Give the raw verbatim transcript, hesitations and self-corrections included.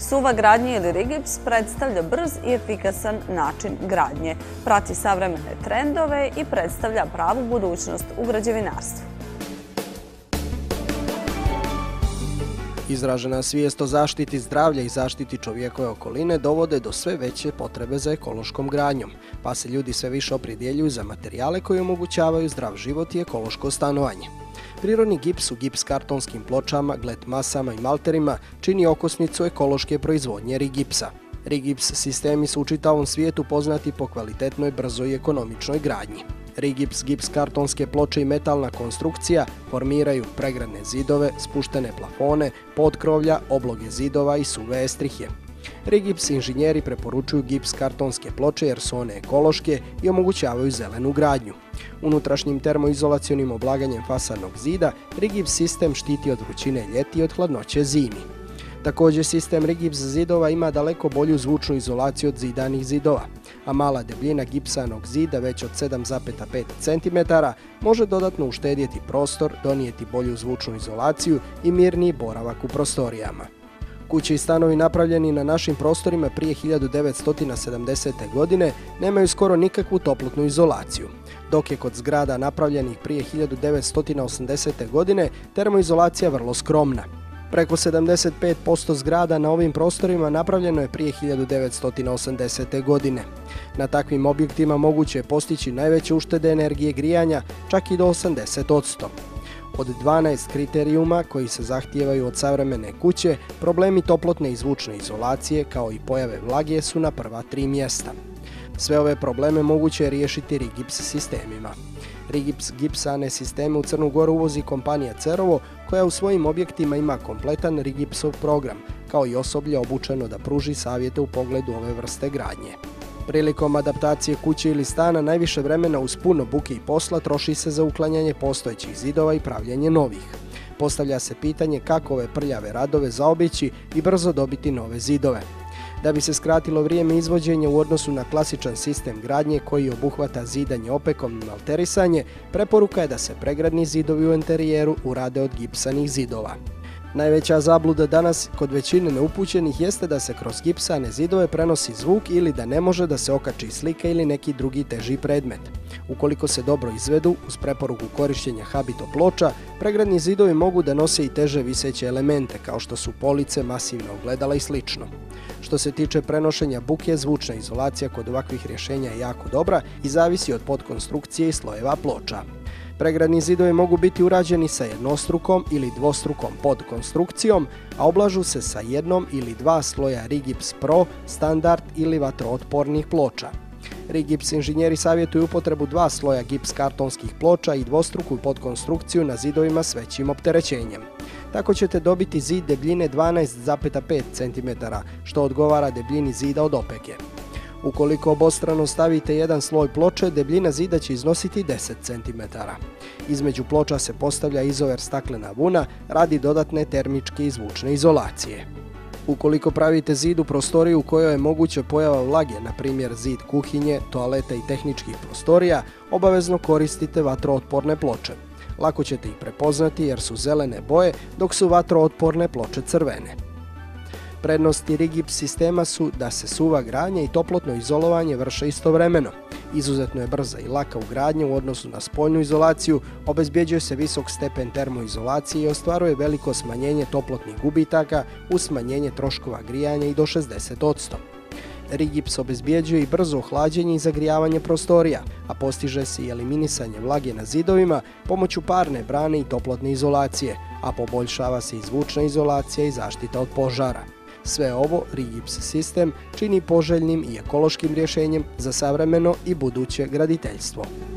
Suva gradnja ili rigips predstavlja brz i efikasan način gradnje, prati savremene trendove i predstavlja pravu budućnost u građevinarstvu. Izražena svijest o zaštiti zdravlja i zaštiti čovjekove okoline dovode do sve veće potrebe za ekološkom gradnjom, pa se ljudi sve više opredjeljuju za materijale koji omogućavaju zdrav život i ekološko stanovanje. Prirodni gips u gips kartonskim pločama, glet masama i malterima čini okosnicu ekološke proizvodnje rigipsa. Rigips sistemi su u čitavom svijetu poznati po kvalitetnoj, brzoj i ekonomičnoj gradnji. Rigips, gips kartonske ploče i metalna konstrukcija formiraju pregradne zidove, spuštene plafone, potkrovlja, obloge zidova i suve estrihje. Rigips inženjeri preporučuju gips kartonske ploče jer su one ekološke i omogućavaju zelenu gradnju. Unutrašnjim termoizolacionim oblaganjem fasadnog zida rigips sistem štiti od vrućine ljeti i od hladnoće zimi. Također sistem rigips zidova ima daleko bolju zvučnu izolaciju od zidanih zidova, a mala debljina gipsanog zida već od sedam zarez pet centimetara može dodatno uštedjeti prostor, donijeti bolju zvučnu izolaciju i mirniji boravak u prostorijama. Kuće i stanovi napravljeni na našim prostorima prije hiljadu devetsto sedamdesete. godine nemaju skoro nikakvu toplotnu izolaciju, dok je kod zgrada napravljenih prije hiljadu devetsto osamdesete. godine termoizolacija vrlo skromna. Preko sedamdeset pet posto zgrada na ovim prostorima napravljeno je prije hiljadu devetsto osamdesete. godine. Na takvim objektima moguće je postići najveće uštede energije grijanja, čak i do osamdeset posto. Od dvanaest kriterijuma koji se zahtijevaju od savremene kuće, problemi toplotne i zvučne izolacije kao i pojave vlage su na prva tri mjesta. Sve ove probleme moguće je riješiti rigips sistemima. Rigips gipsane sisteme u Crnu Goru uvozi kompanija Cerovo, koja u svojim objektima ima kompletan rigipsov program, kao i osoblje obučeno da pruži savjete u pogledu ove vrste gradnje. Prilikom adaptacije kuće ili stana najviše vremena uz puno buke i posla troši se za uklanjanje postojećih zidova i pravljenje novih. Postavlja se pitanje kako ove prljave radove zaobići i brzo dobiti nove zidove. Da bi se skratilo vrijeme izvođenja u odnosu na klasičan sistem gradnje koji obuhvata zidanje opekom i malterisanje, preporuka je da se pregradni zidovi u interijeru urade od gipsanih zidova. Najveća zabluda danas kod većine neupućenih jeste da se kroz gipsane zidove prenosi zvuk ili da ne može da se okači slika ili neki drugi teži predmet. Ukoliko se dobro izvedu, uz preporuku korištenja habito ploča, pregradni zidovi mogu da nose i teže viseće elemente kao što su police, masivna ogledala i slično. Što se tiče prenošenja buke, zvučna izolacija kod ovakvih rješenja je jako dobra i zavisi od podkonstrukcije i slojeva ploča. Pregradni zidovi mogu biti urađeni sa jednostrukom ili dvostrukom podkonstrukcijom, a oblažu se sa jednom ili dva sloja Rigips Pro, standard ili vatrootpornih ploča. Rigips inženjeri savjetuju upotrebu dva sloja gips kartonskih ploča i dvostruku podkonstrukciju na zidovima s većim opterećenjem. Tako ćete dobiti zid debljine dvanaest zarez pet centimetara, što odgovara debljini zida od opeke. Ukoliko obostrano stavite jedan sloj ploče, debljina zida će iznositi deset centimetara. Između ploča se postavlja izover staklena vuna radi dodatne termičke i zvučne izolacije. Ukoliko pravite zid u prostoriju u kojoj je moguća pojava vlage, na primjer zid kuhinje, toaleta i tehničkih prostorija, obavezno koristite vatrootporne ploče. Lako ćete ih prepoznati jer su zelene boje, dok su vatrootporne ploče crvene. Prednosti rigips sistema su da se suva gradnja i toplotno izolovanje vrše istovremeno. Izuzetno je brza i laka ugradnja u odnosu na spoljnu izolaciju, obezbjeđuje se visok stepen termoizolacije i ostvaruje veliko smanjenje toplotnih gubitaka uz smanjenje troškova grijanja i do šezdeset posto. Rigips obezbjeđuje i brzo ohlađenje i zagrijavanje prostorija, a postiže se i eliminisanje vlage na zidovima pomoću parne brane i toplotne izolacije, a poboljšava se i zvučna izolacija i zaštita od požara. Sve ovo rigips sistem čini poželjnim i ekološkim rješenjem za savremeno i buduće graditeljstvo.